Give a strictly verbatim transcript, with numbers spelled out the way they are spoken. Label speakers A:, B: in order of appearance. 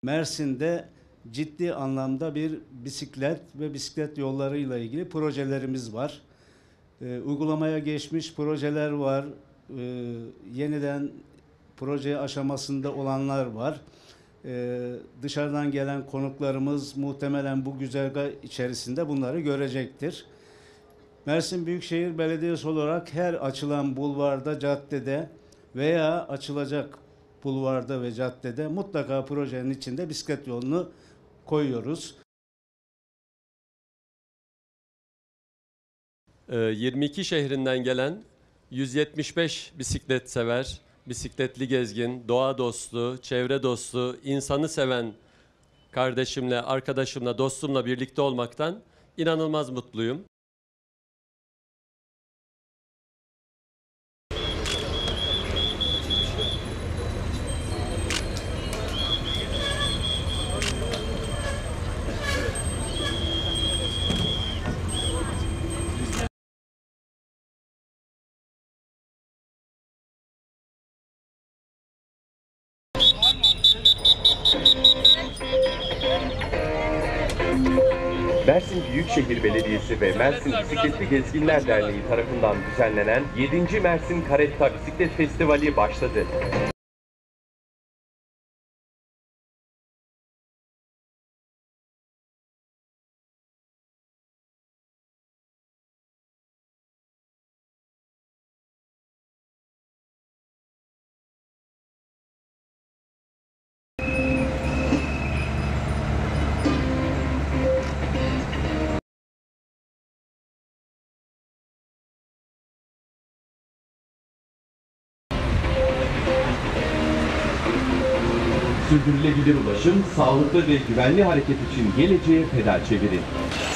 A: Mersin'de ciddi anlamda bir bisiklet ve bisiklet yollarıyla ilgili projelerimiz var. E, uygulamaya geçmiş projeler var. E, yeniden proje aşamasında olanlar var. E, dışarıdan gelen konuklarımız muhtemelen bu güzergah içerisinde bunları görecektir. Mersin Büyükşehir Belediyesi olarak her açılan bulvarda, caddede veya açılacak bulvarda ve caddede mutlaka projenin içinde bisiklet yolunu koyuyoruz.
B: yirmi iki şehrinden gelen yüz yetmiş beş bisiklet sever, bisikletli gezgin, doğa dostu, çevre dostu, insanı seven kardeşimle, arkadaşımla, dostumla birlikte olmaktan inanılmaz mutluyum.
C: Mersin Büyükşehir Belediyesi ve Mersin Bisikletli Gezginler Derneği tarafından düzenlenen yedinci Mersin Caretta Bisiklet Festivali başladı. Sürdürülebilir ulaşım, sağlıklı ve güvenli hareket için geleceğe pedal çevirin.